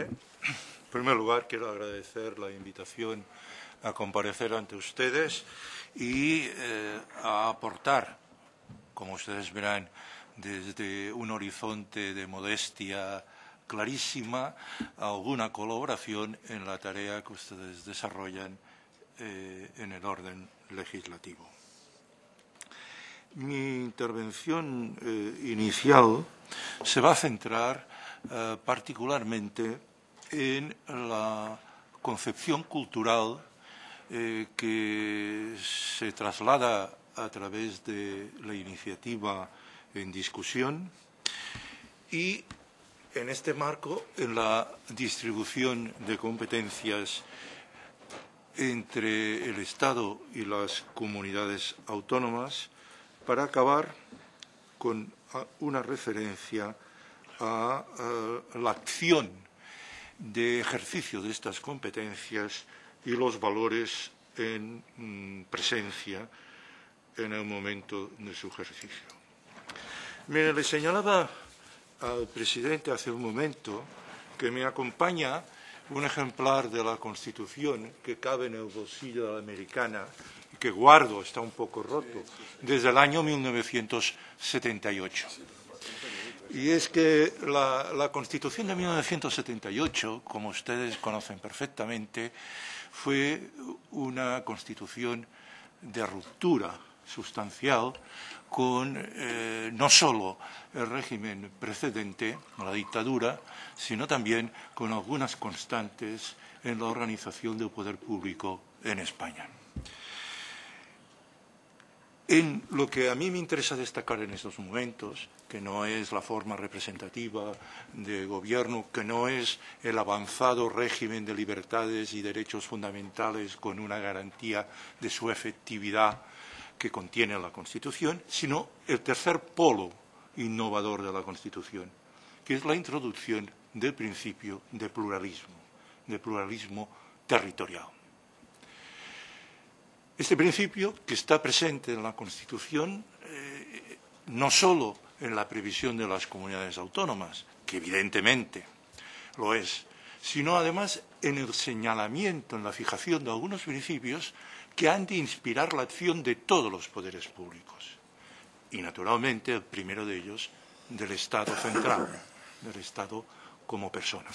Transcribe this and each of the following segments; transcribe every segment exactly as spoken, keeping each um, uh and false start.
En primer lugar, quiero agradecer la invitación a comparecer ante ustedes y eh, a aportar, como ustedes verán, desde un horizonte de modestia clarísima, alguna colaboración en la tarea que ustedes desarrollan eh, en el orden legislativo. Mi intervención eh, inicial se va a centrar eh, particularmente en la concepción cultural eh, que se traslada a través de la iniciativa en discusión y, en este marco, en la distribución de competencias entre el Estado y las comunidades autónomas, para acabar con una referencia a, a la acción de ejercicio de estas competencias y los valores en mm, presencia en el momento de su ejercicio. Mire, le señalaba al presidente hace un momento que me acompaña un ejemplar de la Constitución que cabe en el bolsillo de la americana y que guardo, está un poco roto, desde el año mil novecientos setenta y ocho. Y es que la, la Constitución de mil novecientos setenta y ocho, como ustedes conocen perfectamente, fue una Constitución de ruptura sustancial con eh, no solo el régimen precedente, la dictadura, sino también con algunas constantes en la organización del poder público en España. En lo que a mí me interesa destacar en estos momentos, que no es la forma representativa de gobierno, que no es el avanzado régimen de libertades y derechos fundamentales con una garantía de su efectividad que contiene la Constitución, sino el tercer polo innovador de la Constitución, que es la introducción del principio de pluralismo, de pluralismo territorial. Este principio, que está presente en la Constitución, eh, no solo en la previsión de las comunidades autónomas, que evidentemente lo es, sino además en el señalamiento, en la fijación de algunos principios que han de inspirar la acción de todos los poderes públicos. Y, naturalmente, el primero de ellos, del Estado central, del Estado como persona.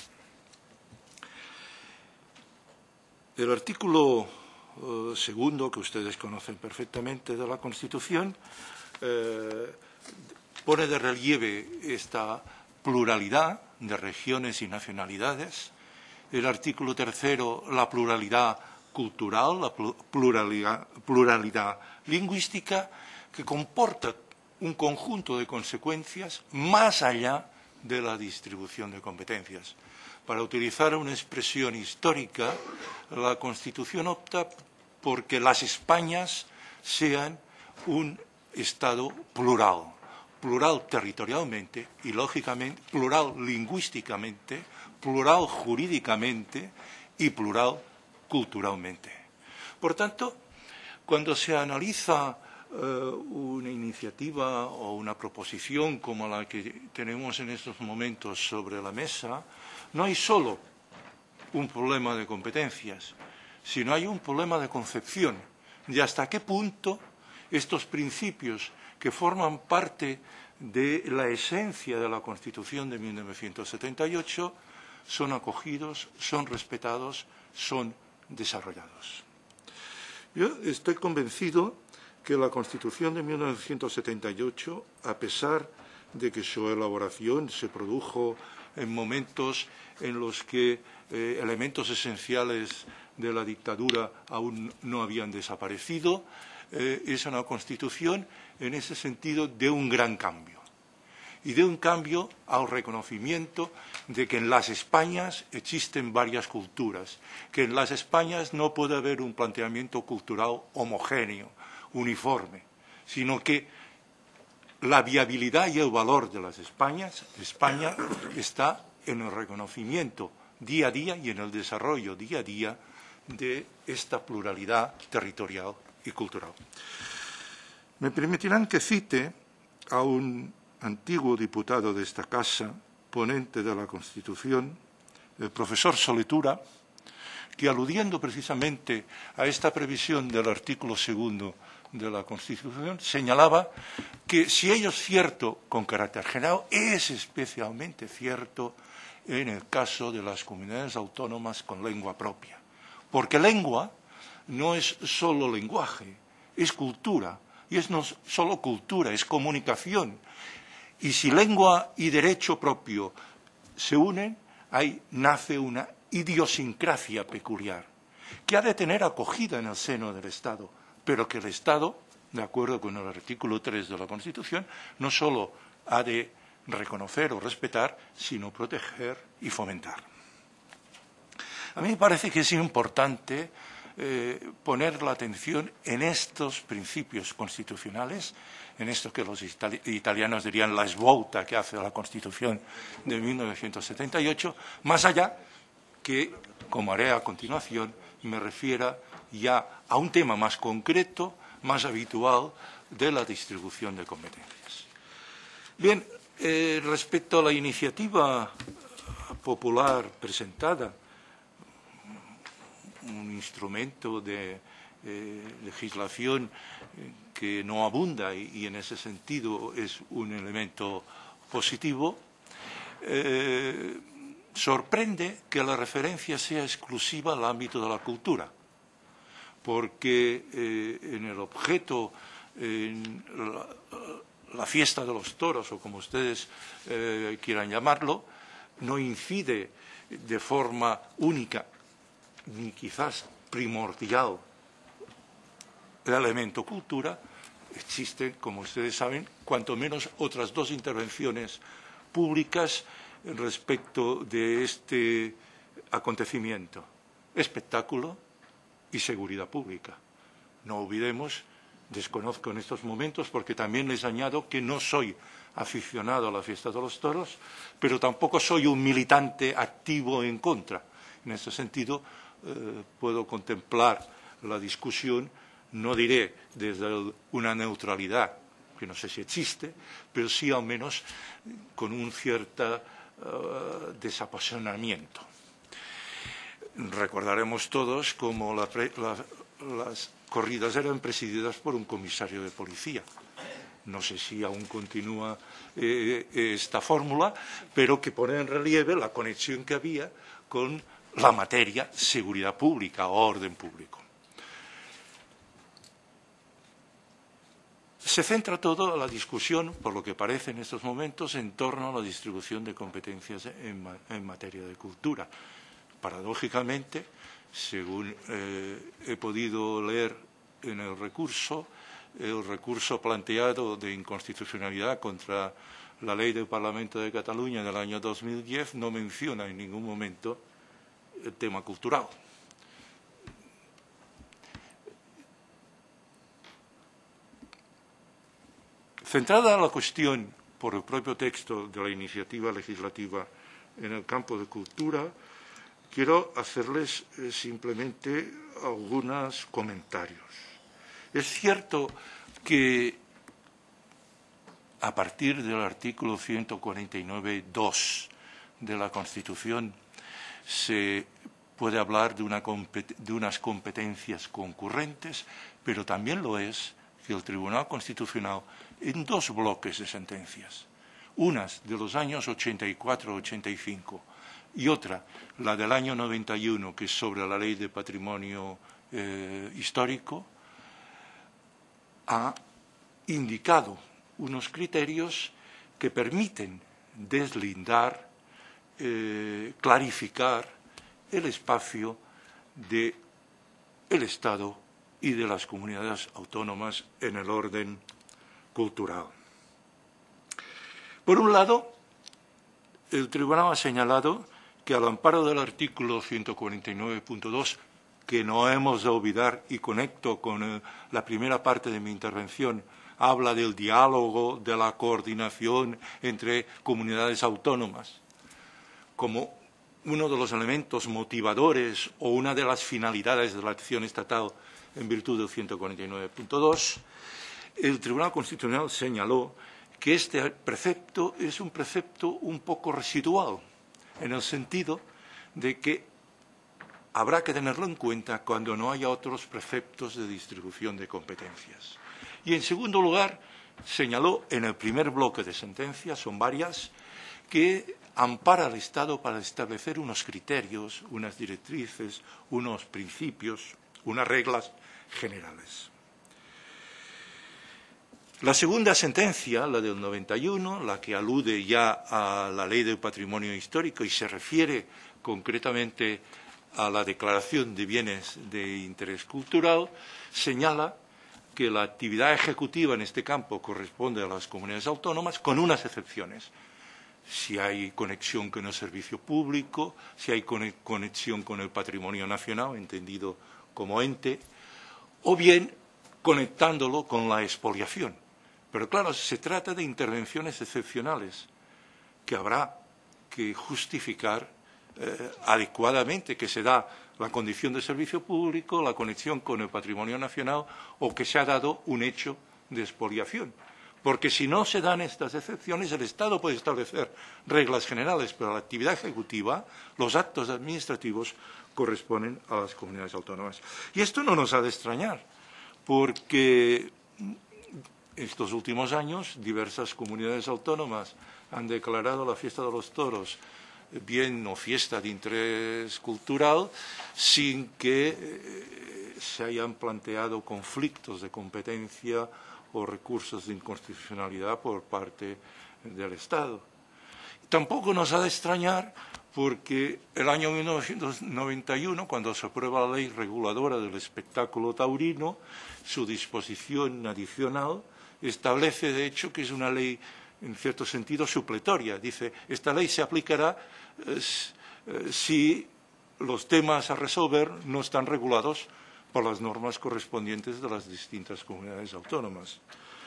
El artículo eh, segundo, que ustedes conocen perfectamente, de la Constitución, eh, pone de relieve esta pluralidad de regiones y nacionalidades. El artículo tercero, la pluralidad cultural, la pluralidad, pluralidad lingüística, que comporta un conjunto de consecuencias más allá de la distribución de competencias. Para utilizar una expresión histórica, la Constitución opta por que las Españas sean un Estado plural, plural territorialmente y, lógicamente, plural lingüísticamente, plural jurídicamente y plural culturalmente. Por tanto, cuando se analiza eh, una iniciativa o una proposición como la que tenemos en estos momentos sobre la mesa, no hay solo un problema de competencias, sino hay un problema de concepción de hasta qué punto estos principios que forman parte de la esencia de la Constitución de mil novecientos setenta y ocho son acogidos, son respetados, son desarrollados. Yo estoy convencido que la Constitución de mil novecientos setenta y ocho, a pesar de que su elaboración se produjo en momentos en los que eh, elementos esenciales de la dictadura aún no habían desaparecido, eh, es una Constitución, en ese sentido, de un gran cambio. Y de un cambio al reconocimiento de que en las Españas existen varias culturas, que en las Españas no puede haber un planteamiento cultural homogéneo, uniforme, sino que la viabilidad y el valor de las Españas, España está en el reconocimiento día a día y en el desarrollo día a día de esta pluralidad territorial y cultural. Me permitirán que cite a un antiguo diputado de esta casa, ponente de la Constitución, el profesor Soletura, que aludiendo precisamente a esta previsión del artículo segundo de la Constitución, señalaba que si ello es cierto con carácter general, es especialmente cierto en el caso de las comunidades autónomas con lengua propia. Porque lengua no es solo lenguaje, es cultura. Y es no solo cultura, es comunicación. Y si lengua y derecho propio se unen, ahí nace una idiosincrasia peculiar, que ha de tener acogida en el seno del Estado, pero que el Estado, de acuerdo con el artículo tres de la Constitución, no solo ha de reconocer o respetar, sino proteger y fomentar. A mí me parece que es importante eh, poner la atención en estos principios constitucionales, en esto que los itali- italianos dirían la svolta que hace la Constitución de mil novecientos setenta y ocho, más allá que, como haré a continuación, me refiera ya a un tema más concreto, más habitual, de la distribución de competencias. Bien, eh, respecto a la iniciativa popular presentada, un instrumento de eh, legislación que no abunda y, y en ese sentido es un elemento positivo, eh, sorprende que la referencia sea exclusiva al ámbito de la cultura, porque eh, en el objeto, en la, la fiesta de los toros, o como ustedes eh, quieran llamarlo, no incide de forma única ni quizás primordial el elemento cultura. Existen, como ustedes saben, cuanto menos otras dos intervenciones públicas respecto de este acontecimiento: espectáculo y seguridad pública. No olvidemos, desconozco en estos momentos, porque también les añado que no soy aficionado a la fiesta de los toros, pero tampoco soy un militante activo en contra. En ese sentido, eh, puedo contemplar la discusión, no diré desde el, una neutralidad, que no sé si existe, pero sí al menos con un cierto uh, desapasionamiento. Recordaremos todos cómo la pre, la, las corridas eran presididas por un comisario de policía. No sé si aún continúa eh, esta fórmula, pero que pone en relieve la conexión que había con la materia seguridad pública o orden público. Se centra toda la discusión, por lo que parece en estos momentos, en torno a la distribución de competencias en, en materia de cultura. Paradójicamente, según eh, he podido leer en el recurso, el recurso planteado de inconstitucionalidad contra la Ley del Parlamento de Cataluña del año dos mil diez no menciona en ningún momento el tema cultural. Centrada la cuestión por el propio texto de la iniciativa legislativa en el campo de cultura, quiero hacerles eh, simplemente algunos comentarios. Es cierto que a partir del artículo ciento cuarenta y nueve punto dos de la Constitución se puede hablar de, una, de unas competencias concurrentes, pero también lo es que el Tribunal Constitucional, en dos bloques de sentencias, unas de los años ochenta y cuatro a ochenta y cinco y otra, la del año noventa y uno, que es sobre la Ley de Patrimonio eh, Histórico, ha indicado unos criterios que permiten deslindar, eh, clarificar el espacio del Estado y de las comunidades autónomas en el orden cultural. Por un lado, el Tribunal ha señalado que al amparo del artículo ciento cuarenta y nueve punto dos, que no hemos de olvidar, y conecto con eh, la primera parte de mi intervención, habla del diálogo, de la coordinación entre comunidades autónomas, como uno de los elementos motivadores o una de las finalidades de la acción estatal en virtud del ciento cuarenta y nueve punto dos, el Tribunal Constitucional señaló que este precepto es un precepto un poco residual, en el sentido de que habrá que tenerlo en cuenta cuando no haya otros preceptos de distribución de competencias. Y, en segundo lugar, señaló en el primer bloque de sentencias, son varias, que ampara al Estado para establecer unos criterios, unas directrices, unos principios, unas reglas generales. La segunda sentencia, la del noventa y uno, la que alude ya a la Ley del Patrimonio Histórico y se refiere concretamente a la Declaración de Bienes de Interés Cultural, señala que la actividad ejecutiva en este campo corresponde a las comunidades autónomas, con unas excepciones. Si hay conexión con el servicio público, si hay conexión con el patrimonio nacional, entendido como ente, o bien conectándolo con la expoliación. Pero claro, se trata de intervenciones excepcionales que habrá que justificar eh, adecuadamente, que se da la condición de servicio público, la conexión con el patrimonio nacional o que se ha dado un hecho de expoliación. Porque si no se dan estas excepciones, el Estado puede establecer reglas generales, pero la actividad ejecutiva, los actos administrativos, corresponden a las comunidades autónomas. Y esto no nos ha de extrañar, porque estos últimos años diversas comunidades autónomas han declarado la fiesta de los toros bien o fiesta de interés cultural sin que eh, se hayan planteado conflictos de competencia o recursos de inconstitucionalidad por parte del Estado. Tampoco nos ha de extrañar porque el año mil novecientos noventa y uno, cuando se aprueba la ley reguladora del espectáculo taurino, su disposición adicional establece, de hecho, que es una ley, en cierto sentido, supletoria. Dice, esta ley se aplicará eh, si los temas a resolver no están regulados por las normas correspondientes de las distintas comunidades autónomas.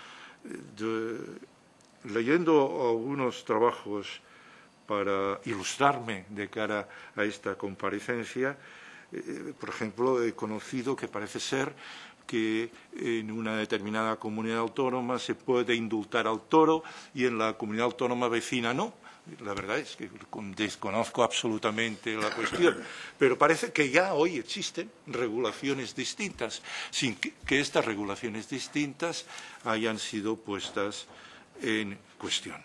De, leyendo algunos trabajos para ilustrarme de cara a esta comparecencia, eh, por ejemplo, he conocido que parece ser que en una determinada comunidad autónoma se puede indultar al toro y en la comunidad autónoma vecina no. La verdad es que desconozco absolutamente la cuestión, pero parece que ya hoy existen regulaciones distintas, sin que, que estas regulaciones distintas hayan sido puestas en cuestión.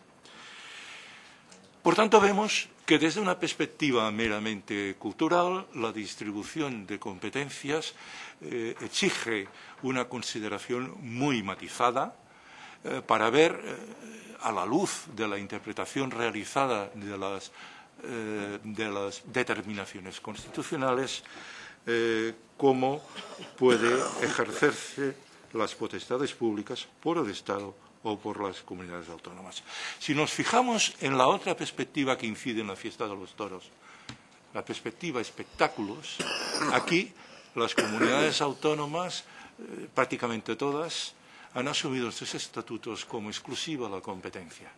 Por tanto, vemos que desde una perspectiva meramente cultural, la distribución de competencias eh, exige una consideración muy matizada eh, para ver, eh, a la luz de la interpretación realizada de las, eh, de las determinaciones constitucionales, eh, cómo puede ejercerse las potestades públicas por el Estado o por las comunidades autónomas. Si nos fijamos en la otra perspectiva que incide en la fiesta de los toros, la perspectiva espectáculos, aquí las comunidades autónomas, eh, prácticamente todas, han asumido en sus estatutos como exclusiva la competencia.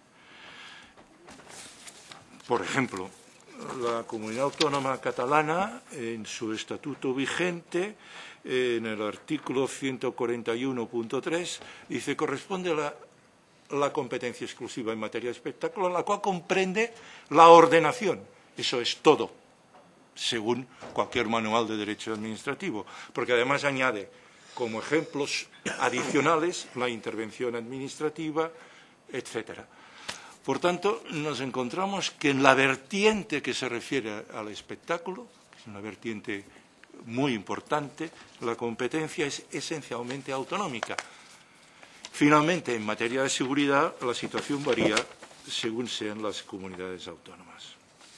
Por ejemplo, la comunidad autónoma catalana, en su estatuto vigente, en el artículo ciento cuarenta y uno punto tres, dice corresponde a la la competencia exclusiva en materia de espectáculo, la cual comprende la ordenación. Eso es todo, según cualquier manual de derecho administrativo, porque además añade como ejemplos adicionales la intervención administrativa, etcétera. Por tanto, nos encontramos que en la vertiente que se refiere al espectáculo, que es una vertiente muy importante, la competencia es esencialmente autonómica. Finalmente, en materia de seguridad, la situación varía según sean las comunidades autónomas.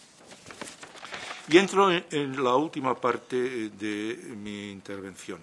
Y entro en, en la última parte de mi intervención.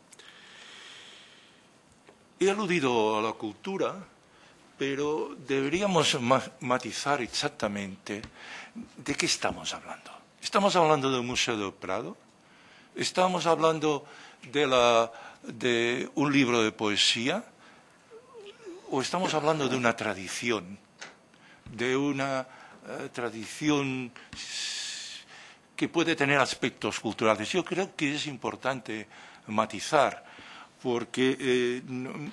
He aludido a la cultura, pero deberíamos matizar exactamente de qué estamos hablando. ¿Estamos hablando del Museo del Prado? ¿Estamos hablando de, la, de un libro de poesía? ¿O estamos hablando de una tradición, de una eh, tradición que puede tener aspectos culturales? Yo creo que es importante matizar, porque eh, no,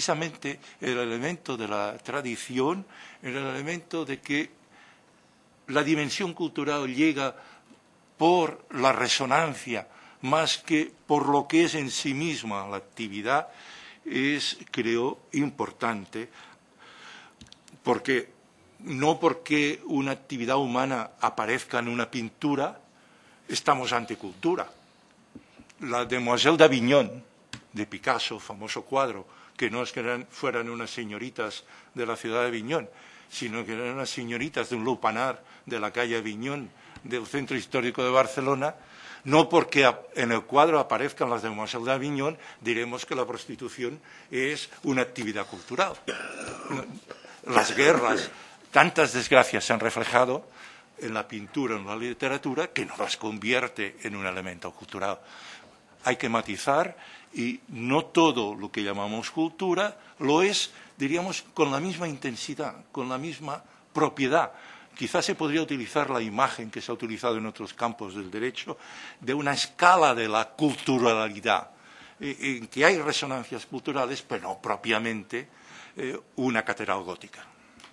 precisamente el elemento de la tradición, el elemento de que la dimensión cultural llega por la resonancia más que por lo que es en sí misma la actividad, es, creo, importante, porque no porque una actividad humana aparezca en una pintura, estamos ante cultura. La Demoiselle d'Avignon, de Picasso, famoso cuadro, que no es que eran, fueran unas señoritas de la ciudad de Aviñón, sino que eran unas señoritas de un lupanar de la calle Aviñón, del centro histórico de Barcelona. No porque en el cuadro aparezcan las Demoiselles d'Avignon, diremos que la prostitución es una actividad cultural. Las guerras, tantas desgracias se han reflejado en la pintura, en la literatura, que no las convierte en un elemento cultural. Hay que matizar, y no todo lo que llamamos cultura lo es, diríamos, con la misma intensidad, con la misma propiedad. Quizás se podría utilizar la imagen que se ha utilizado en otros campos del derecho de una escala de la culturalidad, en que hay resonancias culturales, pero no propiamente eh, una catedral gótica.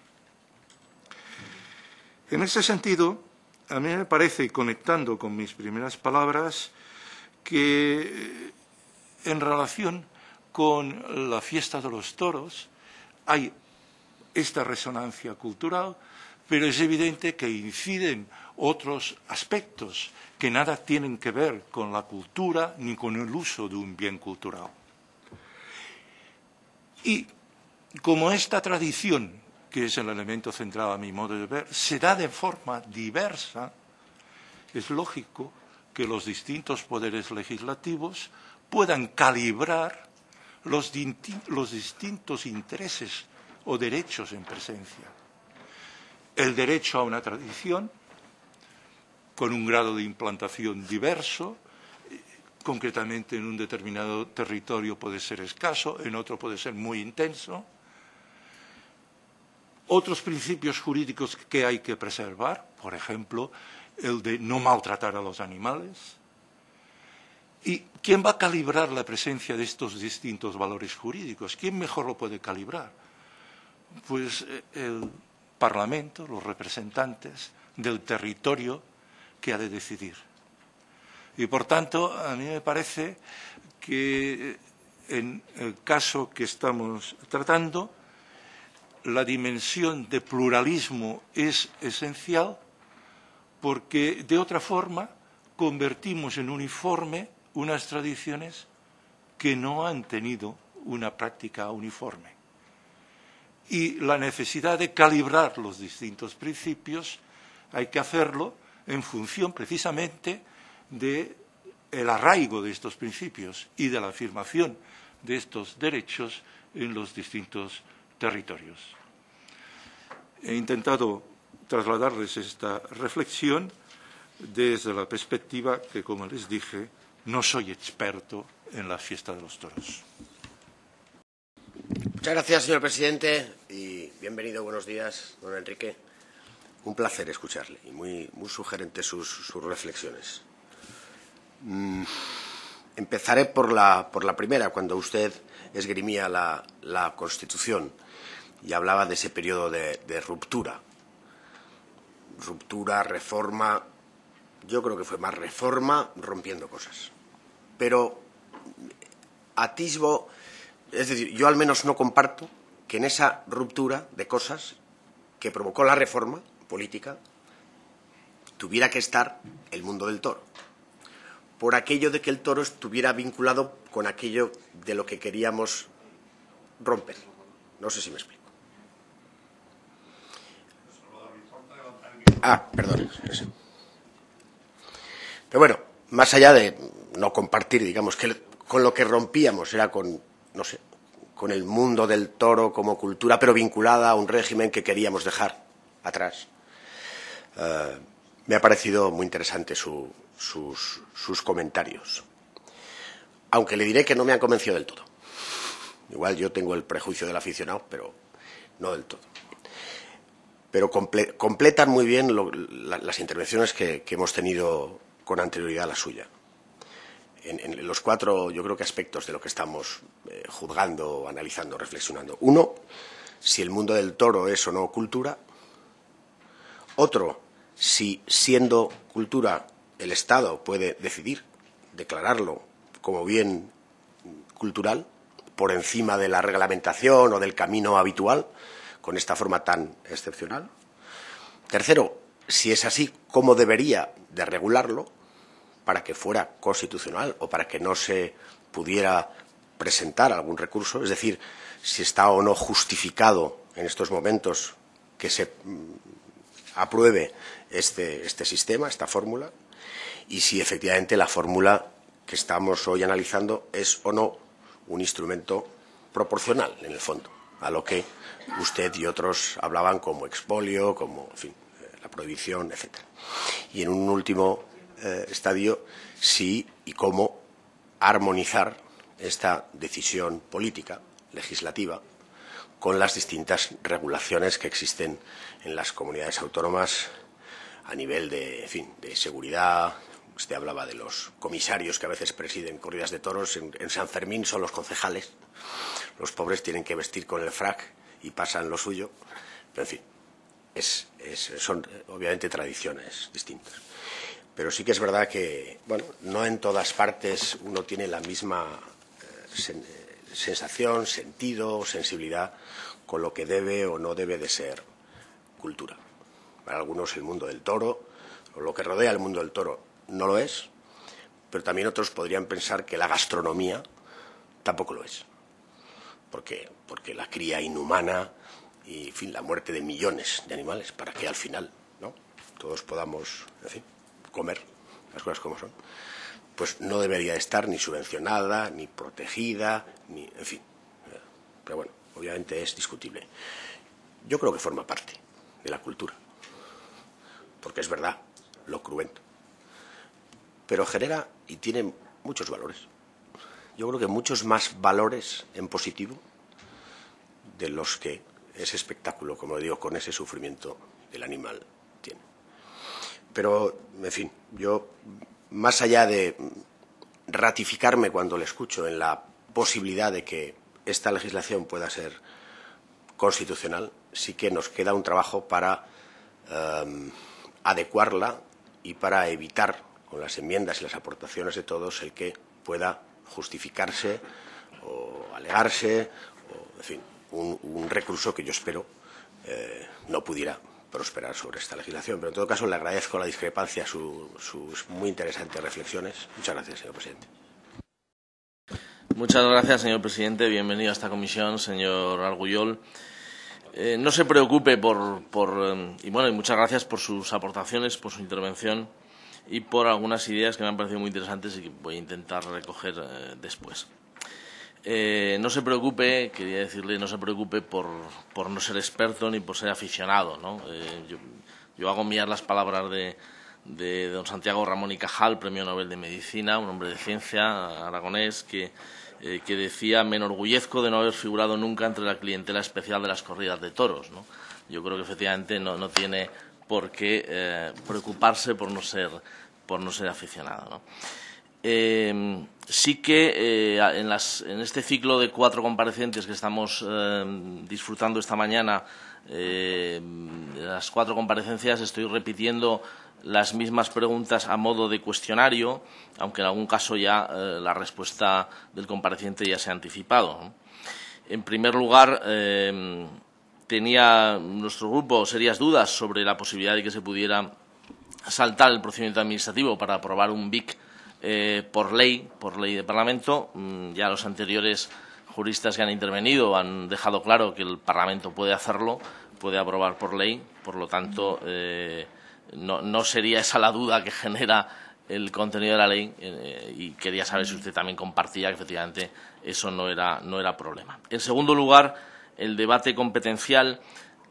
En ese sentido, a mí me parece, y conectando con mis primeras palabras, que en relación con la fiesta de los toros hay esta resonancia cultural, pero es evidente que inciden otros aspectos que nada tienen que ver con la cultura ni con el uso de un bien cultural. Y como esta tradición, que es el elemento central a mi modo de ver, se da de forma diversa, es lógico que los distintos poderes legislativos puedan calibrar los, los distintos intereses o derechos en presencia. El derecho a una tradición, con un grado de implantación diverso, concretamente en un determinado territorio puede ser escaso, en otro puede ser muy intenso. Otros principios jurídicos que hay que preservar, por ejemplo, el de no maltratar a los animales. ¿Y quién va a calibrar la presencia de estos distintos valores jurídicos? ¿Quién mejor lo puede calibrar? Pues el Parlamento, los representantes del territorio que ha de decidir. Y, por tanto, a mí me parece que en el caso que estamos tratando, la dimensión de pluralismo es esencial, porque de otra forma convertimos en uniforme unas tradiciones que no han tenido una práctica uniforme. Y la necesidad de calibrar los distintos principios hay que hacerlo en función precisamente del arraigo de estos principios y de la afirmación de estos derechos en los distintos territorios. He intentado trasladarles esta reflexión desde la perspectiva que, como les dije, no soy experto en la fiesta de los toros. Muchas gracias, señor presidente, y bienvenido, buenos días, don Enrique. Un placer escucharle y muy, muy sugerentes sus, sus reflexiones. Mm, empezaré por la, por la primera, cuando usted esgrimía la, la Constitución y hablaba de ese periodo de, de ruptura. Ruptura, reforma, yo creo que fue más reforma rompiendo cosas. Pero atisbo, es decir, yo al menos no comparto que en esa ruptura de cosas que provocó la reforma política tuviera que estar el mundo del toro, por aquello de que el toro estuviera vinculado con aquello de lo que queríamos romper. No sé si me explico. Ah, perdón. Pero bueno, más allá de no compartir, digamos, que con lo que rompíamos era con, no sé, con el mundo del toro como cultura, pero vinculada a un régimen que queríamos dejar atrás. Uh, me ha parecido muy interesante su, sus, sus comentarios. Aunque le diré que no me han convencido del todo. Igual yo tengo el prejuicio del aficionado, pero no del todo. Pero comple completan muy bien lo, la, las intervenciones que, que hemos tenido con anterioridad a la suya. En, en los cuatro, yo creo que aspectos de lo que estamos eh, juzgando, analizando, reflexionando. Uno, si el mundo del toro es o no cultura. Otro, si, siendo cultura, el Estado puede decidir declararlo como bien cultural por encima de la reglamentación o del camino habitual, con esta forma tan excepcional. Tercero, si es así, ¿cómo debería de regularlo para que fuera constitucional o para que no se pudiera presentar algún recurso? Es decir, si está o no justificado en estos momentos que se apruebe este, este sistema, esta fórmula, y si efectivamente la fórmula que estamos hoy analizando es o no un instrumento proporcional, en el fondo, a lo que usted y otros hablaban como expolio, como, en fin, la prohibición, etcétera. Y en un último eh, estadio, sí y cómo armonizar esta decisión política, legislativa, con las distintas regulaciones que existen en las comunidades autónomas a nivel de, en fin, de seguridad. Usted hablaba de los comisarios que a veces presiden corridas de toros. En, en San Fermín son los concejales. Los pobres tienen que vestir con el frac y pasan lo suyo. Pero, en fin, es, es, son obviamente tradiciones distintas. Pero sí que es verdad que, bueno, no en todas partes uno tiene la misma eh, sen, sensación, sentido, sensibilidad con lo que debe o no debe de ser cultura. Para algunos el mundo del toro, o lo que rodea el mundo del toro, no lo es, pero también otros podrían pensar que la gastronomía tampoco lo es. ¿Por qué? Porque la cría inhumana y, en fin, la muerte de millones de animales para que al final, ¿no?, todos podamos, en fin, comer las cosas como son, pues no debería estar ni subvencionada, ni protegida, ni, en fin. Pero bueno, obviamente es discutible. Yo creo que forma parte de la cultura, porque es verdad, lo cruento. Pero genera y tiene muchos valores. Yo creo que muchos más valores en positivo de los que ese espectáculo, como digo, con ese sufrimiento del animal tiene. Pero, en fin, yo, más allá de ratificarme cuando le escucho en la posibilidad de que esta legislación pueda ser constitucional, sí que nos queda un trabajo para eh, adecuarla y para evitar, con las enmiendas y las aportaciones de todos, el que pueda justificarse o alegarse, o, en fin, un, un recurso que yo espero eh, no pudiera prosperar sobre esta legislación. Pero, en todo caso, le agradezco la discrepancia, su, sus muy interesantes reflexiones. Muchas gracias, señor presidente. Muchas gracias, señor presidente. Bienvenido a esta comisión, señor Argullol. Eh, no se preocupe por, por eh, y bueno, y muchas gracias por sus aportaciones, por su intervención y por algunas ideas que me han parecido muy interesantes y que voy a intentar recoger eh, después. Eh, no se preocupe, quería decirle, no se preocupe por, por no ser experto ni por ser aficionado, ¿no? Eh, yo, yo hago mías las palabras de, de don Santiago Ramón y Cajal, Premio Nobel de Medicina, un hombre de ciencia aragonés, que, eh, que decía: me enorgullezco de no haber figurado nunca entre la clientela especial de las corridas de toros, ¿no? Yo creo que efectivamente no, no tiene por qué eh, preocuparse por no ser, por no ser aficionado, ¿no? Eh, sí que eh, en, las, en este ciclo de cuatro comparecientes que estamos eh, disfrutando esta mañana, eh, las cuatro comparecencias, estoy repitiendo las mismas preguntas a modo de cuestionario, aunque en algún caso ya eh, la respuesta del compareciente ya se ha anticipado, ¿no? En primer lugar, eh, tenía nuestro grupo serias dudas sobre la posibilidad de que se pudiera saltar el procedimiento administrativo para aprobar un B I C eh, por ley, por ley de Parlamento. Mm, ya los anteriores juristas que han intervenido han dejado claro que el Parlamento puede hacerlo, puede aprobar por ley. Por lo tanto, eh, no, no sería esa la duda que genera el contenido de la ley, eh, y quería saber si usted también compartía que efectivamente eso no era, no era problema. En segundo lugar, el debate competencial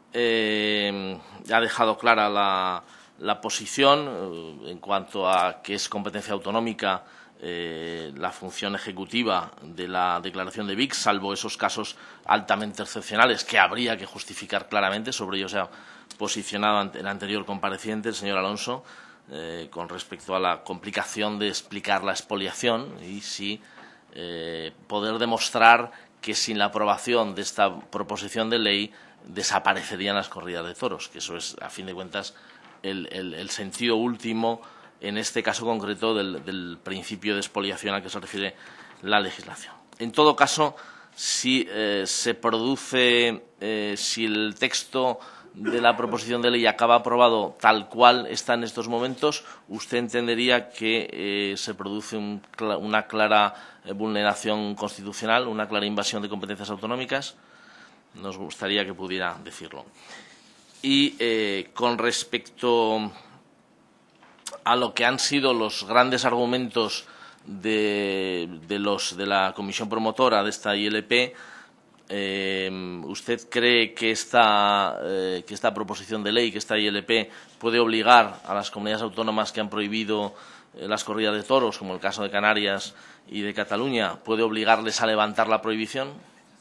eh, ha dejado clara la, la posición eh, en cuanto a que es competencia autonómica eh, la función ejecutiva de la declaración de B I C, salvo esos casos altamente excepcionales que habría que justificar claramente. Sobre ello se ha posicionado ante el anterior compareciente, el señor Alonso, eh, con respecto a la complicación de explicar la expoliación y si eh, poder demostrar que sin la aprobación de esta proposición de ley desaparecerían las corridas de toros, que eso es, a fin de cuentas, el, el, el sentido último, en este caso concreto, del, del principio de expoliación al que se refiere la legislación. En todo caso, si eh, se produce, eh, si el texto de la proposición de ley acaba aprobado tal cual está en estos momentos, ¿usted entendería que eh, se produce un, una clara vulneración constitucional, una clara invasión de competencias autonómicas? Nos gustaría que pudiera decirlo. Y eh, con respecto a lo que han sido los grandes argumentos de, de, los, de la comisión promotora de esta I L P, eh, ¿usted cree que esta, eh, que esta proposición de ley, que esta I L P, puede obligar a las comunidades autónomas que han prohibido eh, las corridas de toros, como el caso de Canarias y de Cataluña, puede obligarles a levantar la prohibición?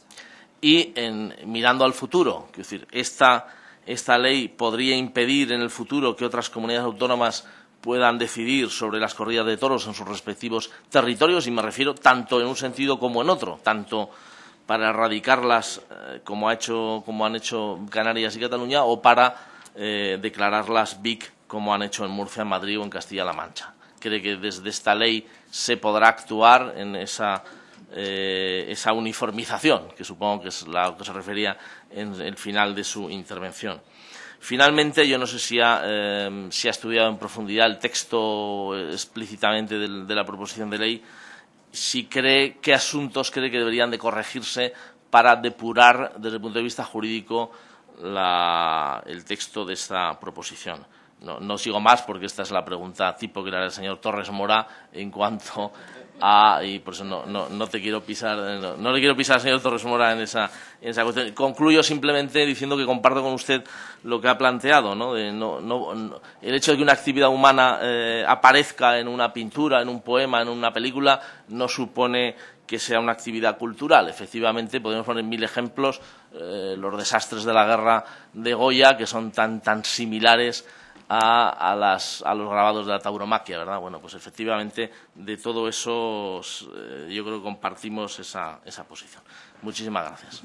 Y en, mirando al futuro, es decir, esta, esta ley podría impedir en el futuro que otras comunidades autónomas puedan decidir sobre las corridas de toros en sus respectivos territorios, y me refiero tanto en un sentido como en otro, tanto para erradicarlas eh, como, ha hecho, como han hecho Canarias y Cataluña, o para eh, declararlas B I C como han hecho en Murcia, en Madrid o en Castilla-La Mancha. ¿Cree que desde esta ley se podrá actuar en esa, eh, esa uniformización, que supongo que es la que se refería en el final de su intervención? Finalmente, yo no sé si ha, eh, si ha estudiado en profundidad el texto explícitamente de, de la proposición de ley, si cree qué asuntos cree que deberían de corregirse para depurar desde el punto de vista jurídico la, el texto de esta proposición. No, no sigo más porque esta es la pregunta tipo que le hará el señor Torres Mora en cuanto a, y por eso no, no, no te quiero pisar, no, no le quiero pisar al señor Torres Mora en esa, en esa cuestión. Concluyo simplemente diciendo que comparto con usted lo que ha planteado, ¿no? De no, no, no, el hecho de que una actividad humana eh, aparezca en una pintura, en un poema, en una película, no supone que sea una actividad cultural. Efectivamente, podemos poner mil ejemplos, eh, los desastres de la guerra de Goya, que son tan, tan similares A, a, las, a los grabados de la tauromaquia, ¿verdad? Bueno, pues efectivamente de todo eso eh, yo creo que compartimos esa, esa posición. Muchísimas gracias.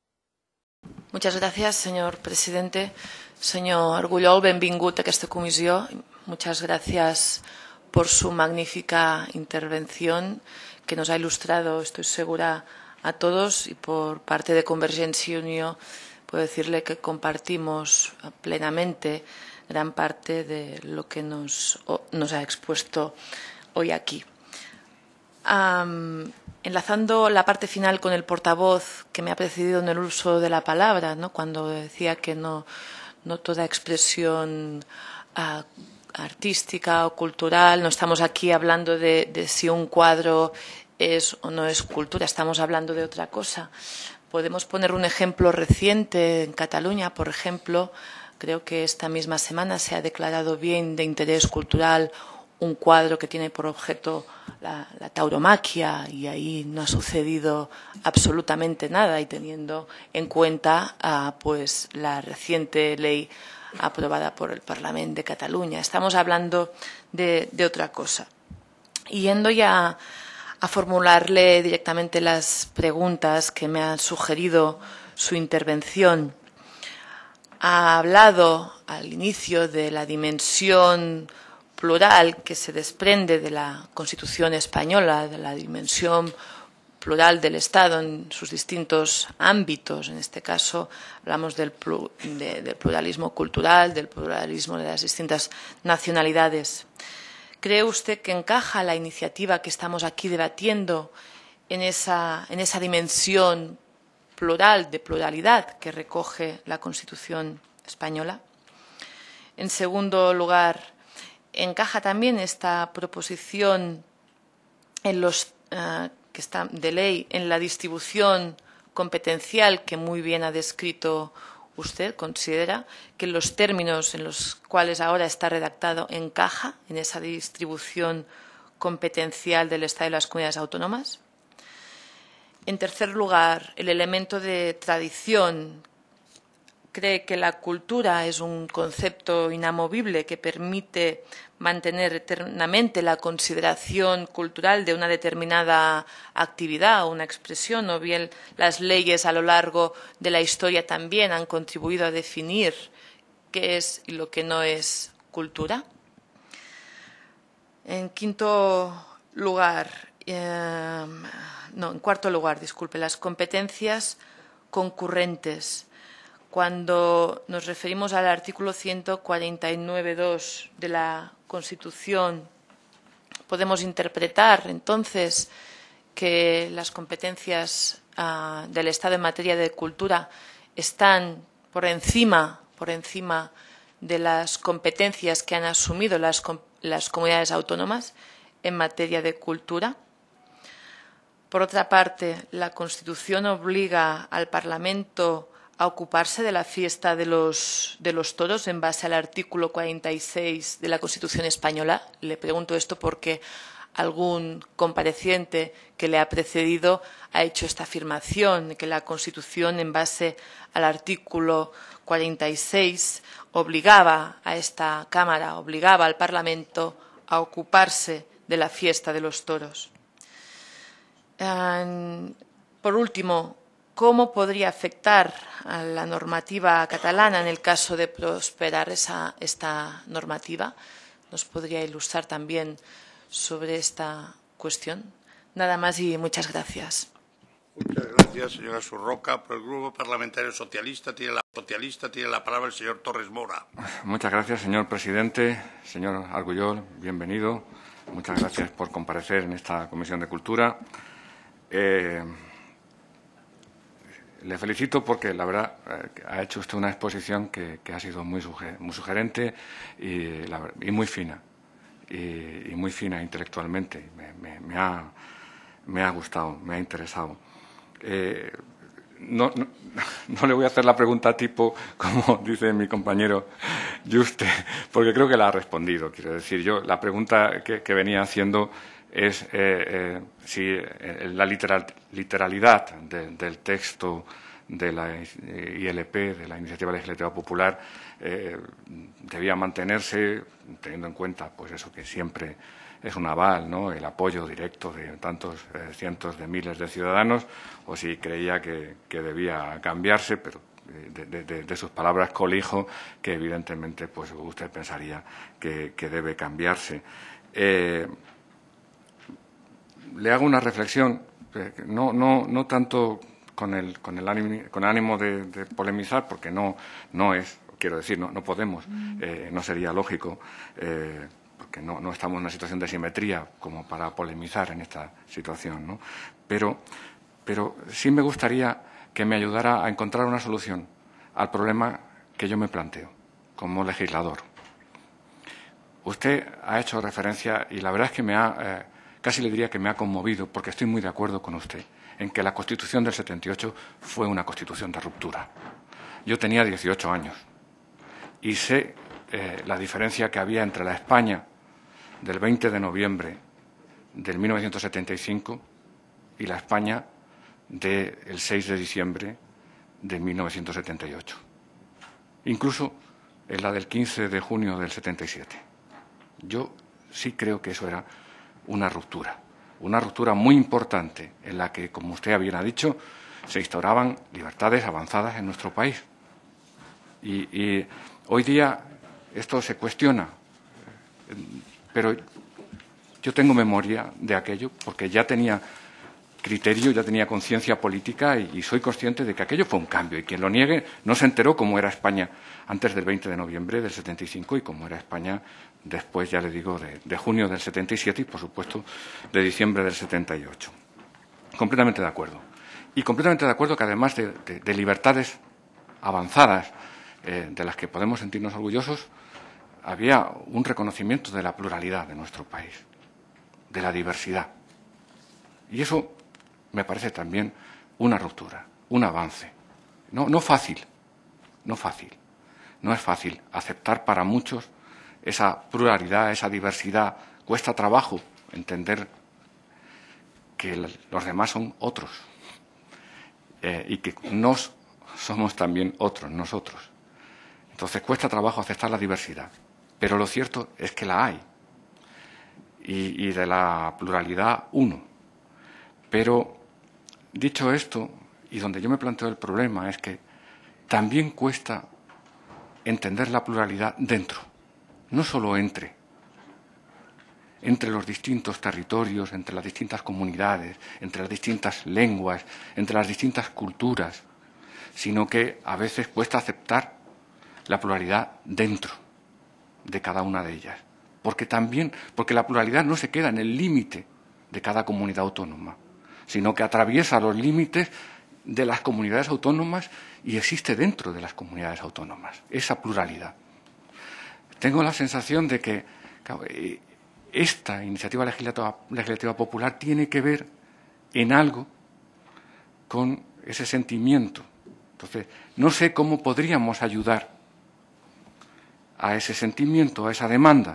Muchas gracias, señor presidente. Señor Argullol, benvingut a aquesta comissió. Muchas gracias por su magnífica intervención que nos ha ilustrado, estoy segura, a todos, y por parte de Convergencia y Unió puedo decirle que compartimos plenamente gran parte de lo que nos, nos ha expuesto hoy aquí. Um, enlazando la parte final con el portavoz que me ha precedido en el uso de la palabra, ¿no? Cuando decía que no, no toda expresión uh, artística o cultural, no estamos aquí hablando de, de si un cuadro es o no es cultura, estamos hablando de otra cosa. Podemos poner un ejemplo reciente en Cataluña, por ejemplo. Creo que esta misma semana se ha declarado bien de interés cultural un cuadro que tiene por objeto la, la tauromaquia, y ahí no ha sucedido absolutamente nada, y teniendo en cuenta uh, pues la reciente ley aprobada por el Parlamento de Cataluña. Estamos hablando de, de otra cosa. Y yendo ya a formularle directamente las preguntas que me ha sugerido su intervención, ha hablado al inicio de la dimensión plural que se desprende de la Constitución española, de la dimensión plural del Estado en sus distintos ámbitos. En este caso hablamos del, de, del pluralismo cultural, del pluralismo de las distintas nacionalidades. ¿Cree usted que encaja la iniciativa que estamos aquí debatiendo en esa, en esa dimensión plural, de pluralidad que recoge la Constitución española? En segundo lugar, ¿encaja también esta proposición en los, uh, que está de ley en la distribución competencial que muy bien ha descrito usted? ¿Considera que los términos en los cuales ahora está redactado encaja en esa distribución competencial del Estado y las comunidades autónomas? En tercer lugar, el elemento de tradición. ¿Cree que la cultura es un concepto inamovible que permite mantener eternamente la consideración cultural de una determinada actividad o una expresión, o bien las leyes a lo largo de la historia también han contribuido a definir qué es y lo que no es cultura. En quinto lugar, eh, no, en cuarto lugar, disculpe, las competencias concurrentes. Cuando nos referimos al artículo ciento cuarenta y nueve punto dos de la Constitución, podemos interpretar entonces que las competencias uh, del Estado en materia de cultura están por encima, por encima de las competencias que han asumido las, las comunidades autónomas en materia de cultura. Por otra parte, la Constitución obliga al Parlamento a ocuparse de la fiesta de los, de los toros en base al artículo cuarenta y seis de la Constitución española. Le pregunto esto porque algún compareciente que le ha precedido ha hecho esta afirmación, que la Constitución, en base al artículo cuarenta y seis, obligaba a esta Cámara, obligaba al Parlamento a ocuparse de la fiesta de los toros. Um, por último, ¿cómo podría afectar a la normativa catalana en el caso de prosperar esa, esta normativa? ¿Nos podría ilustrar también sobre esta cuestión? Nada más y muchas gracias. Muchas gracias, señora Surroca. Por el Grupo Parlamentario Socialista tiene la, socialista, tiene la palabra el señor Torres Mora. Muchas gracias, señor presidente. Señor Argullol, bienvenido. Muchas gracias por comparecer en esta Comisión de Cultura. Eh, le felicito porque, la verdad, eh, ha hecho usted una exposición que, que ha sido muy, suger, muy sugerente y, la, y muy fina. Y, y muy fina intelectualmente. Me, me, me, ha, me ha gustado, me ha interesado. Eh, no, no, no le voy a hacer la pregunta tipo, como dice mi compañero Juste, porque creo que la ha respondido. Quiero decir, yo la pregunta que, que venía haciendo es eh, eh, si eh, la literal, literalidad de, del texto de la I L P, de la Iniciativa Legislativa Popular, eh, debía mantenerse, teniendo en cuenta pues eso que siempre es un aval, ¿no?, el apoyo directo de tantos eh, cientos de miles de ciudadanos, o si creía que, que debía cambiarse, pero de, de, de, de sus palabras colijo que evidentemente pues usted pensaría que, que debe cambiarse. Eh, le hago una reflexión, eh, no, no, no tanto con el, con el ánimo, con ánimo de, de polemizar, porque no, no es, quiero decir, no, no podemos, eh, no sería lógico, eh, porque no, no estamos en una situación de simetría como para polemizar en esta situación, ¿no? Pero, pero sí me gustaría que me ayudara a encontrar una solución al problema que yo me planteo como legislador. Usted ha hecho referencia, y la verdad es que me ha, eh, casi le diría que me ha conmovido, porque estoy muy de acuerdo con usted, en que la Constitución del setenta y ocho fue una Constitución de ruptura. Yo tenía dieciocho años y sé eh, la diferencia que había entre la España del veinte de noviembre del mil novecientos setenta y cinco y la España del seis de diciembre de mil novecientos setenta y ocho. Incluso en la del quince de junio del setenta y siete. Yo sí creo que eso era una ruptura. Una ruptura muy importante en la que, como usted bien ha dicho, se instauraban libertades avanzadas en nuestro país. Y, y hoy día esto se cuestiona, pero yo tengo memoria de aquello porque ya tenía criterio, ya tenía conciencia política y, y soy consciente de que aquello fue un cambio. Y quien lo niegue no se enteró cómo era España antes del veinte de noviembre del setenta y cinco y cómo era España después, ya le digo, de, de junio del setenta y siete y, por supuesto, de diciembre del setenta y ocho. Completamente de acuerdo. Y completamente de acuerdo que, además de, de, de libertades avanzadas eh, de las que podemos sentirnos orgullosos, había un reconocimiento de la pluralidad de nuestro país, de la diversidad. Y eso me parece también una ruptura, un avance. No, no fácil, no fácil. No es fácil aceptar para muchos esa pluralidad, esa diversidad. Cuesta trabajo entender que los demás son otros eh, y que nos somos también otros, nosotros. Entonces cuesta trabajo aceptar la diversidad, pero lo cierto es que la hay. Y, y de la pluralidad, uno. Pero, dicho esto, y donde yo me planteo el problema, es que también cuesta entender la pluralidad dentro no solo entre, entre los distintos territorios, entre las distintas comunidades, entre las distintas lenguas, entre las distintas culturas, sino que a veces cuesta aceptar la pluralidad dentro de cada una de ellas. Porque también, porque la pluralidad no se queda en el límite de cada comunidad autónoma, sino que atraviesa los límites de las comunidades autónomas y existe dentro de las comunidades autónomas, esa pluralidad. Tengo la sensación de que claro, esta iniciativa legislativa, legislativa popular tiene que ver en algo con ese sentimiento. Entonces, no sé cómo podríamos ayudar a ese sentimiento, a esa demanda,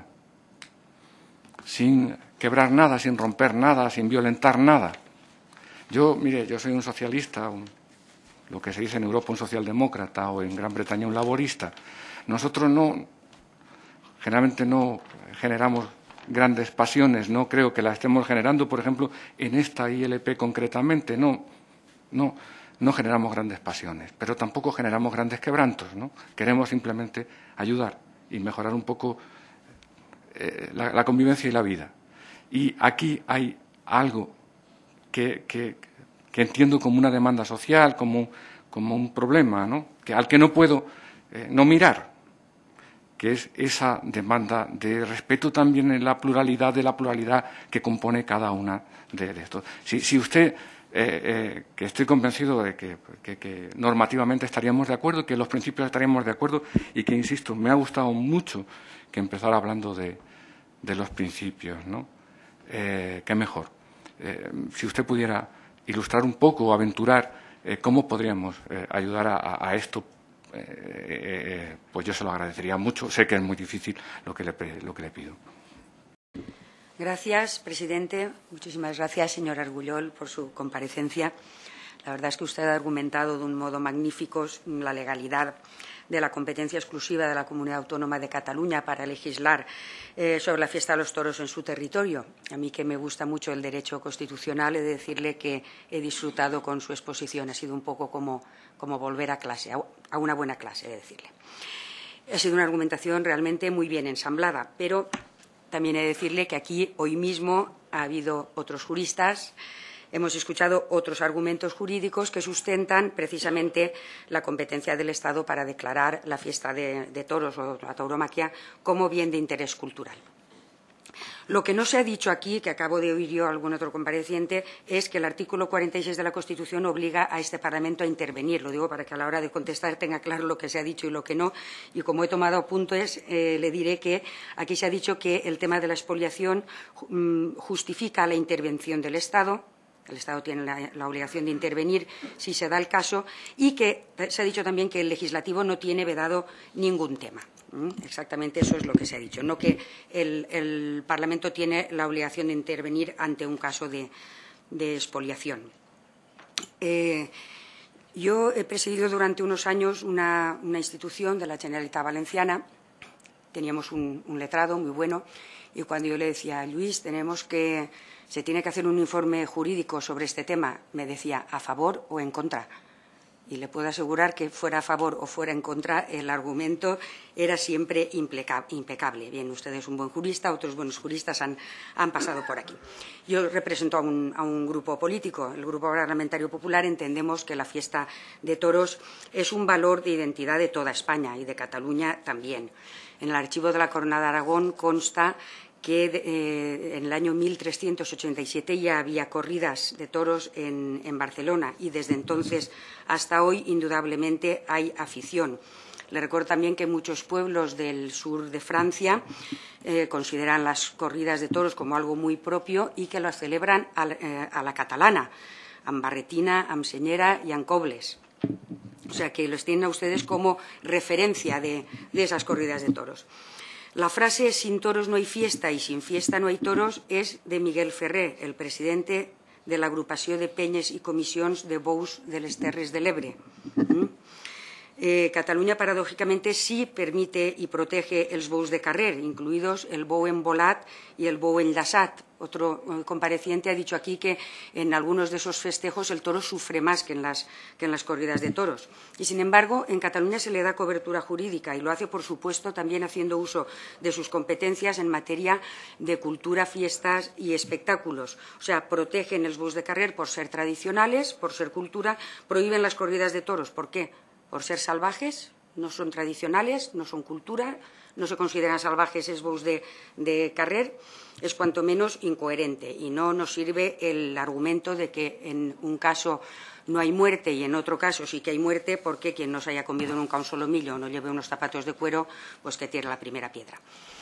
sin quebrar nada, sin romper nada, sin violentar nada. Yo, mire, yo soy un socialista, un, lo que se dice en Europa un socialdemócrata o en Gran Bretaña un laborista. Nosotros no, generalmente no generamos grandes pasiones, no creo que las estemos generando, por ejemplo, en esta I L P concretamente, no, no, no generamos grandes pasiones, pero tampoco generamos grandes quebrantos, ¿no? Queremos simplemente ayudar y mejorar un poco eh, la, la convivencia y la vida. Y aquí hay algo que, que, que entiendo como una demanda social, como, como un problema, ¿no? Que, al que no puedo eh, no mirar, que es esa demanda de respeto también en la pluralidad de la pluralidad que compone cada una de, de estos. Si, si usted, eh, eh, que estoy convencido de que, que, que normativamente estaríamos de acuerdo, que los principios estaríamos de acuerdo y que, insisto, me ha gustado mucho que empezara hablando de, de los principios, ¿no? Eh, qué mejor. Eh, si usted pudiera ilustrar un poco o aventurar eh, cómo podríamos eh, ayudar a, a esto, eh, eh, pues yo se lo agradecería mucho. Sé que es muy difícil lo que le, lo que le pido. Gracias, presidente. Muchísimas gracias, señor Argullol, por su comparecencia. La verdad es que usted ha argumentado de un modo magnífico la legalidad de la competencia exclusiva de la Comunidad Autónoma de Cataluña para legislar eh, sobre la fiesta de los toros en su territorio. A mí, que me gusta mucho el derecho constitucional, he de decirle que he disfrutado con su exposición. Ha sido un poco como, como volver a clase, a, a una buena clase, he de decirle. Ha sido una argumentación realmente muy bien ensamblada, pero también he de decirle que aquí, hoy mismo, ha habido otros juristas. Hemos escuchado otros argumentos jurídicos que sustentan precisamente la competencia del Estado para declarar la fiesta de, de toros o la tauromaquia como bien de interés cultural. Lo que no se ha dicho aquí, que acabo de oír yo a algún otro compareciente, es que el artículo cuarenta y seis de la Constitución obliga a este Parlamento a intervenir. Lo digo para que a la hora de contestar tenga claro lo que se ha dicho y lo que no. Y como he tomado apuntes, eh, le diré que aquí se ha dicho que el tema de la expoliación mm, justifica la intervención del Estado. El Estado tiene la, la obligación de intervenir si se da el caso, y que se ha dicho también que el legislativo no tiene vedado ningún tema. ¿Mm? Exactamente eso es lo que se ha dicho, no que el, el Parlamento tiene la obligación de intervenir ante un caso de, de expoliación. Eh, yo he presidido durante unos años una, una institución de la Generalitat Valenciana. Teníamos un, un letrado muy bueno, y cuando yo le decía a Luis, tenemos que se tiene que hacer un informe jurídico sobre este tema, me decía, ¿a favor o en contra? Y le puedo asegurar que fuera a favor o fuera en contra, el argumento era siempre impecable. Bien, usted es un buen jurista, otros buenos juristas han, han pasado por aquí. Yo represento a un, a un grupo político, el Grupo Parlamentario Popular. Entendemos que la fiesta de toros es un valor de identidad de toda España y de Cataluña también. En el archivo de la Corona de Aragón consta que eh, en el año mil trescientos ochenta y siete ya había corridas de toros en, en Barcelona, y desde entonces hasta hoy indudablemente hay afición. Le recuerdo también que muchos pueblos del sur de Francia eh, consideran las corridas de toros como algo muy propio y que las celebran a, eh, a la catalana, amb barretina, amb senyera y amb cobles. O sea que los tienen a ustedes como referencia de, de esas corridas de toros. La frase «sin toros no hay fiesta y sin fiesta no hay toros» es de Miguel Ferrer, el presidente de la agrupació de penyes i comissions de bous de les Terres de l'Ebre. Eh, Cataluña, paradójicamente, sí permite y protege els bous de carrer, incluidos el bou embolat y el bou enllaçat. Otro eh, compareciente ha dicho aquí que en algunos de esos festejos el toro sufre más que en, las, que en las corridas de toros. Y, sin embargo, en Cataluña se le da cobertura jurídica y lo hace, por supuesto, también haciendo uso de sus competencias en materia de cultura, fiestas y espectáculos. O sea, protegen els bous de carrer por ser tradicionales, por ser cultura, prohíben las corridas de toros. ¿Por qué? Por ser salvajes, no son tradicionales, no son cultura, no se consideran salvajes es bous de, de carrer, es cuanto menos incoherente y no nos sirve el argumento de que en un caso no hay muerte y en otro caso sí que hay muerte porque quien no se haya comido nunca un solomillo o no lleve unos zapatos de cuero, pues que tire la primera piedra.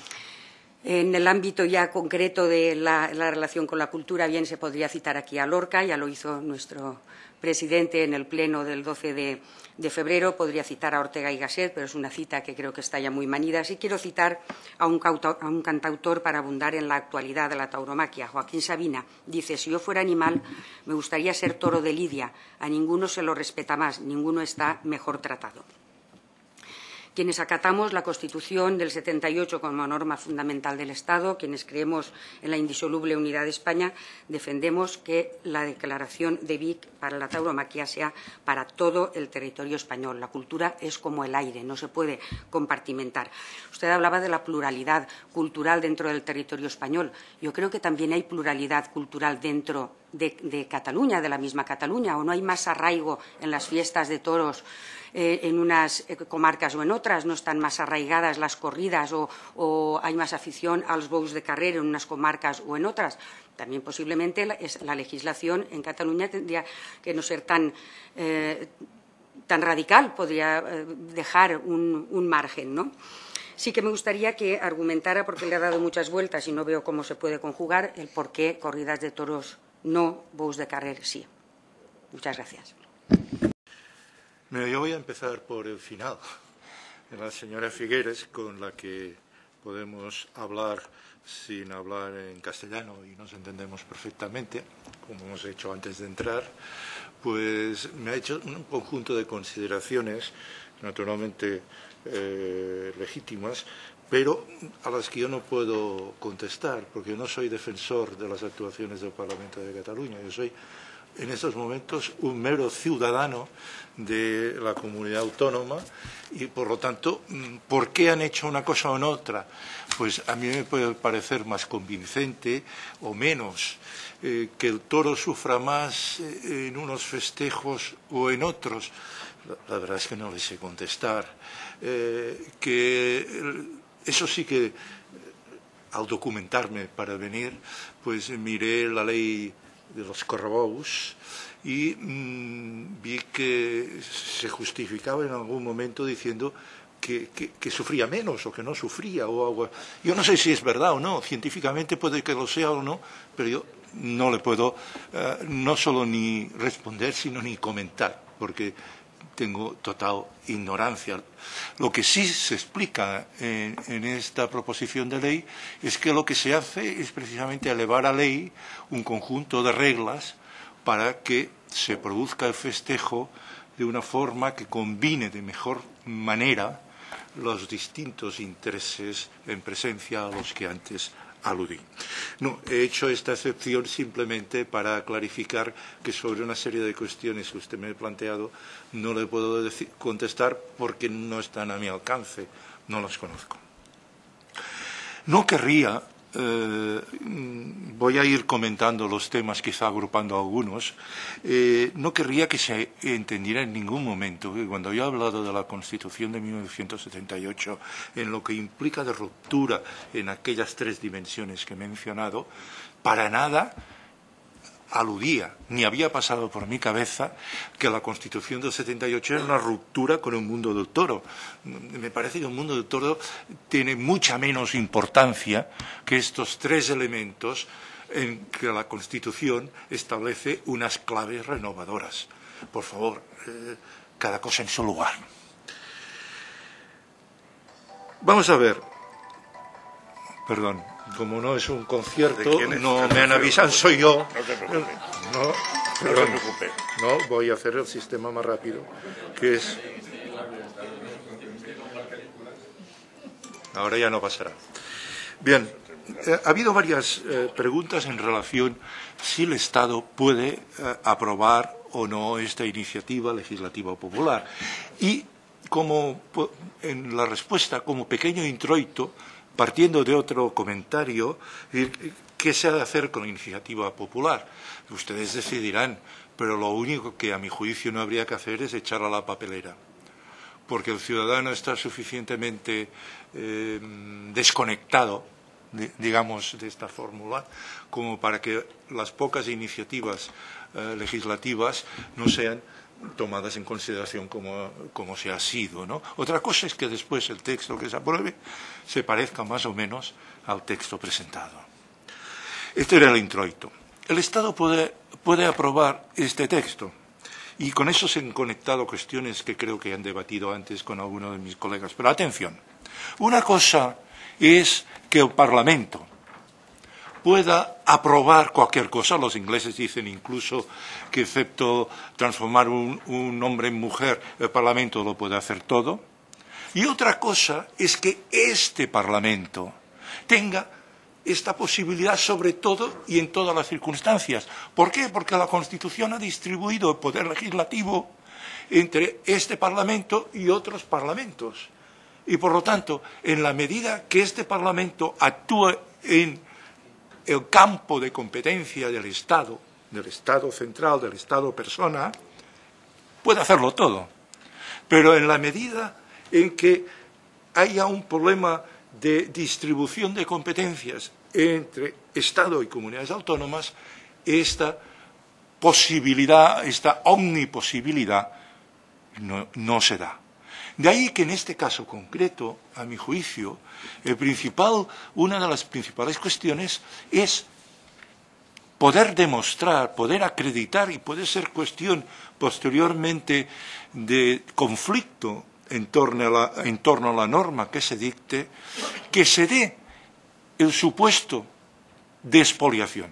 En el ámbito ya concreto de la, la relación con la cultura, bien se podría citar aquí a Lorca, ya lo hizo nuestro presidente en el pleno del doce de, de febrero, podría citar a Ortega y Gasset, pero es una cita que creo que está ya muy manida. Sí quiero citar a un, cauta, a un cantautor para abundar en la actualidad de la tauromaquia, Joaquín Sabina. Dice: si yo fuera animal, me gustaría ser toro de lidia, a ninguno se lo respeta más, ninguno está mejor tratado. Quienes acatamos la Constitución del setenta y ocho como norma fundamental del Estado, quienes creemos en la indisoluble unidad de España, defendemos que la declaración de Vic para la tauromaquia sea para todo el territorio español. La cultura es como el aire, no se puede compartimentar. Usted hablaba de la pluralidad cultural dentro del territorio español. Yo creo que también hay pluralidad cultural dentro de, de Cataluña, de la misma Cataluña, o no hay más arraigo en las fiestas de toros Eh, en unas eh, comarcas o en otras, no están más arraigadas las corridas o, o hay más afición als bous de carrer en unas comarcas o en otras. También posiblemente la, es, la legislación en Cataluña tendría que no ser tan, eh, tan radical, podría eh, dejar un, un margen, ¿no? Sí que me gustaría que argumentara, porque le ha dado muchas vueltas y no veo cómo se puede conjugar, el por qué corridas de toros no, bous de carrer sí. Muchas gracias. Mira, yo voy a empezar por el final, de la señora Figueres, con la que podemos hablar sin hablar en castellano y nos entendemos perfectamente, como hemos hecho antes de entrar. Pues me ha hecho un conjunto de consideraciones, naturalmente eh, legítimas, pero a las que yo no puedo contestar, porque no soy defensor de las actuaciones del Parlamento de Cataluña. Yo soy, en estos momentos, un mero ciudadano de la comunidad autónoma y, por lo tanto, ¿por qué han hecho una cosa o no otra? Pues a mí me puede parecer más convincente o menos eh, que el toro sufra más eh, en unos festejos o en otros. La, la verdad es que no le sé contestar. Eh, que eso sí que, al documentarme para venir, pues miré la ley de los correbous y mmm, vi que se justificaba en algún momento diciendo que, que, que sufría menos o que no sufría o algo. Yo no sé si es verdad o no, científicamente puede que lo sea o no, pero yo no le puedo uh, no solo ni responder, sino ni comentar, porque tengo total ignorancia. Lo que sí se explica en, en esta proposición de ley es que lo que se hace es precisamente elevar a ley un conjunto de reglas para que se produzca el festejo de una forma que combine de mejor manera los distintos intereses en presencia a los que antes aludí. No, he hecho esta excepción simplemente para clarificar que sobre una serie de cuestiones que usted me ha planteado no le puedo decir, contestar porque no están a mi alcance, no las conozco. No querría, eh, voy a ir comentando los temas, quizá agrupando algunos, eh, no querría que se entendiera en ningún momento que cuando yo he hablado de la Constitución de mil novecientos setenta y ocho, en lo que implica de ruptura en aquellas tres dimensiones que he mencionado, para nada aludía, ni había pasado por mi cabeza que la Constitución del setenta y ocho era una ruptura con el mundo del toro. Me parece que el mundo del toro tiene mucha menos importancia que estos tres elementos en que la Constitución establece unas claves renovadoras. Por favor, eh, cada cosa en su lugar. Vamos a ver. Perdón. Como no es un concierto, no me han avisado, soy yo. No te preocupes. No, no te preocupes. No, voy a hacer el sistema más rápido, que es ahora ya no pasará. Bien, eh, ha habido varias eh, preguntas en relación si el Estado puede eh, aprobar o no esta iniciativa legislativa popular. Y como en la respuesta, como pequeño introito, partiendo de otro comentario, ¿qué se ha de hacer con la iniciativa popular? Ustedes decidirán, pero lo único que a mi juicio no habría que hacer es echarla a la papelera, porque el ciudadano está suficientemente eh, desconectado, de, digamos, de esta fórmula, como para que las pocas iniciativas eh, legislativas no sean tomadas en consideración como, como se ha sido, ¿no? Otra cosa es que después el texto que se apruebe se parezca más o menos al texto presentado. Este era el introito. El Estado puede, puede aprobar este texto, y con eso se han conectado cuestiones que creo que han debatido antes con algunos de mis colegas. Pero atención, una cosa es que el Parlamento pueda aprobar cualquier cosa. Los ingleses dicen incluso que, excepto transformar un, un hombre en mujer, el Parlamento lo puede hacer todo. Y otra cosa es que este Parlamento tenga esta posibilidad sobre todo y en todas las circunstancias. ¿Por qué? Porque la Constitución ha distribuido el poder legislativo entre este Parlamento y otros parlamentos. Y, por lo tanto, en la medida que este Parlamento actúe en el campo de competencia del Estado, del Estado central, del Estado persona, puede hacerlo todo. Pero en la medida en que haya un problema de distribución de competencias entre Estado y comunidades autónomas, esta posibilidad, esta omniposibilidad no, no se da. De ahí que en este caso concreto, a mi juicio, el principal, una de las principales cuestiones es poder demostrar, poder acreditar, y puede ser cuestión posteriormente de conflicto en torno a la, en torno a la norma que se dicte, que se dé el supuesto de expoliación.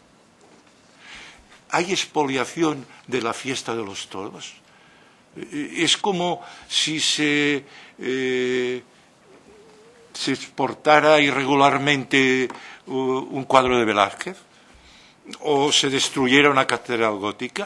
¿Hay expoliación de la fiesta de los toros? Es como si se, eh, se exportara irregularmente un cuadro de Velázquez o se destruyera una catedral gótica.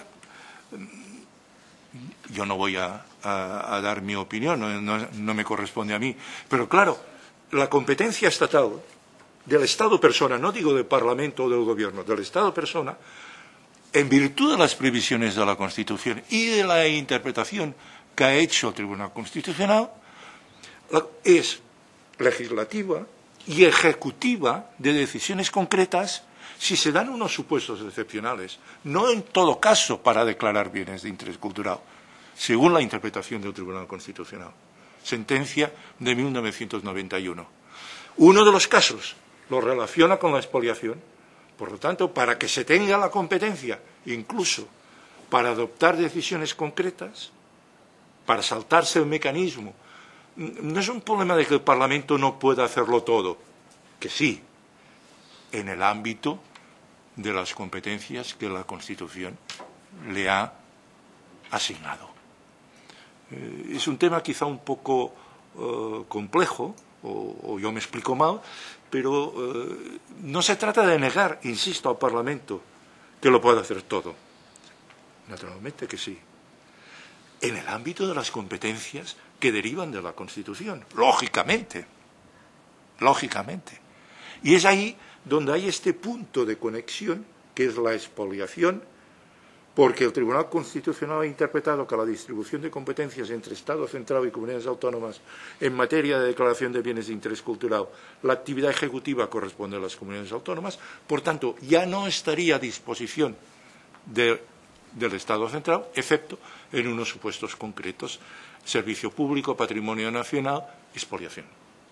Yo no voy a, a, a dar mi opinión, no, no, no me corresponde a mí. Pero claro, la competencia estatal del Estado persona, no digo del Parlamento o del Gobierno, del Estado persona, en virtud de las previsiones de la Constitución y de la interpretación que ha hecho el Tribunal Constitucional, es legislativa y ejecutiva de decisiones concretas si se dan unos supuestos excepcionales, no en todo caso para declarar bienes de interés cultural, según la interpretación del Tribunal Constitucional. Sentencia de mil novecientos noventa y uno. Uno de los casos lo relaciona con la expoliación. Por lo tanto, para que se tenga la competencia, incluso para adoptar decisiones concretas, para saltarse el mecanismo, no es un problema de que el Parlamento no pueda hacerlo todo, que sí, en el ámbito de las competencias que la Constitución le ha asignado. Eh, es un tema quizá un poco uh, complejo, o, o yo me explico mal, pero eh, no se trata de negar, insisto, al Parlamento que lo puede hacer todo. Naturalmente que sí. En el ámbito de las competencias que derivan de la Constitución, lógicamente, lógicamente. Y es ahí donde hay este punto de conexión, que es la expoliación, porque el Tribunal Constitucional ha interpretado que la distribución de competencias entre Estado central y comunidades autónomas en materia de declaración de bienes de interés cultural, la actividad ejecutiva corresponde a las comunidades autónomas, por tanto, ya no estaría a disposición de, del Estado central, excepto en unos supuestos concretos: servicio público, patrimonio nacional, expoliación.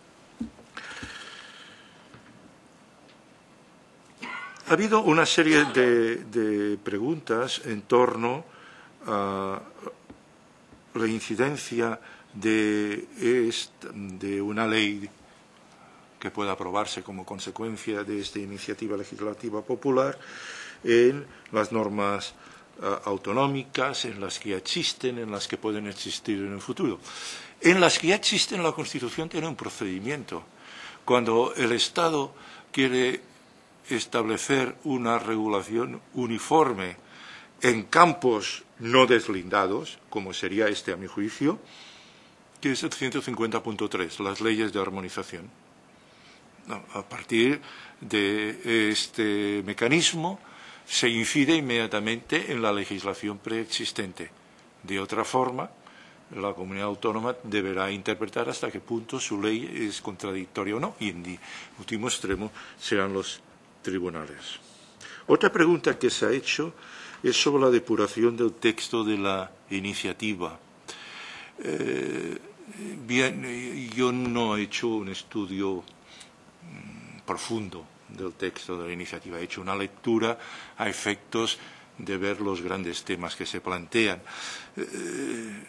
Ha habido una serie de, de preguntas en torno a la incidencia de, esta, de una ley que pueda aprobarse como consecuencia de esta iniciativa legislativa popular en las normas uh, autonómicas, en las que ya existen, en las que pueden existir en el futuro. En las que ya existen, la Constitución tiene un procedimiento. Cuando el Estado quiere establecer una regulación uniforme en campos no deslindados, como sería este a mi juicio, que es el ciento cincuenta punto tres, las leyes de armonización. A partir de este mecanismo se incide inmediatamente en la legislación preexistente. De otra forma, la comunidad autónoma deberá interpretar hasta qué punto su ley es contradictoria o no, y en último extremo serán los tribunales. Otra pregunta que se ha hecho es sobre la depuración del texto de la iniciativa. Eh, bien, yo no he hecho un estudio mmm, profundo del texto de la iniciativa, he hecho una lectura a efectos de ver los grandes temas que se plantean. Eh,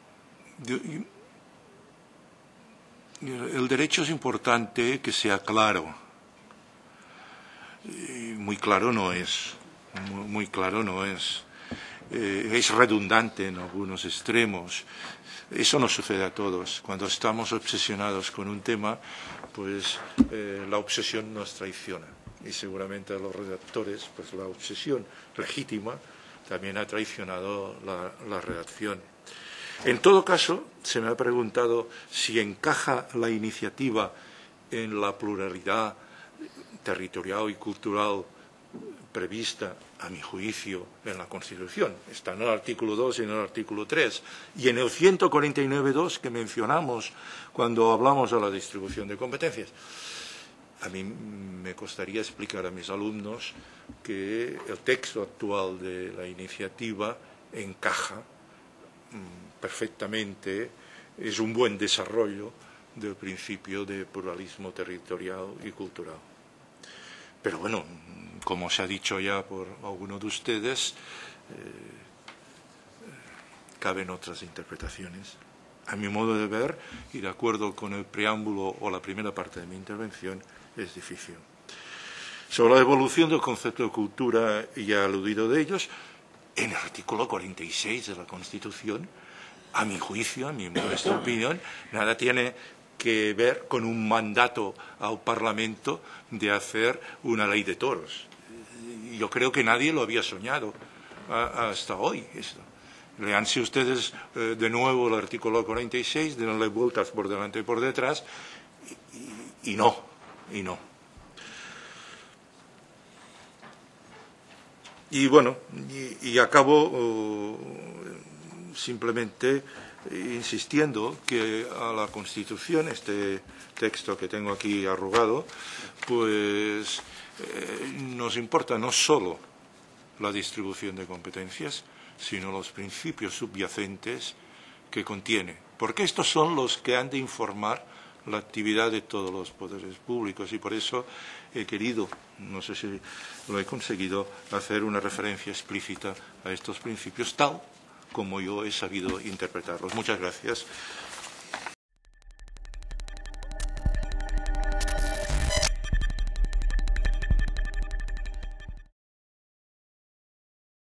el derecho es importante que sea claro. Muy claro no es. Muy, muy claro no es. Eh, es redundante en algunos extremos. Eso nos sucede a todos. Cuando estamos obsesionados con un tema, pues eh, la obsesión nos traiciona. Y seguramente a los redactores, pues la obsesión legítima también ha traicionado la, la redacción. En todo caso, se me ha preguntado si encaja la iniciativa en la pluralidad territorial y cultural prevista, a mi juicio, en la Constitución. Está en el artículo dos y en el artículo tres. Y en el ciento cuarenta y nueve punto dos que mencionamos cuando hablamos de la distribución de competencias. A mí me costaría explicar a mis alumnos que el texto actual de la iniciativa encaja mmm, perfectamente, es un buen desarrollo del principio de pluralismo territorial y cultural. Pero bueno, como se ha dicho ya por alguno de ustedes, eh, caben otras interpretaciones. A mi modo de ver, y de acuerdo con el preámbulo o la primera parte de mi intervención, es difícil. Sobre la evolución del concepto de cultura, ya he aludido de ellos, en el artículo cuarenta y seis de la Constitución, a mi juicio, a mi modesta opinión, nada tiene que ver con un mandato al Parlamento de hacer una ley de toros. Yo creo que nadie lo había soñado hasta hoy. Esto. Leanse ustedes eh, de nuevo el artículo cuarenta y seis, denle vueltas por delante y por detrás, y, y no, y no. Y bueno, y, y acabo uh, simplemente insistiendo que a la Constitución, este texto que tengo aquí arrugado, pues eh, nos importa no solo la distribución de competencias, sino los principios subyacentes que contiene, porque estos son los que han de informar la actividad de todos los poderes públicos, y por eso he querido, no sé si lo he conseguido, hacer una referencia explícita a estos principios, tal como yo he sabido interpretarlos. Muchas gracias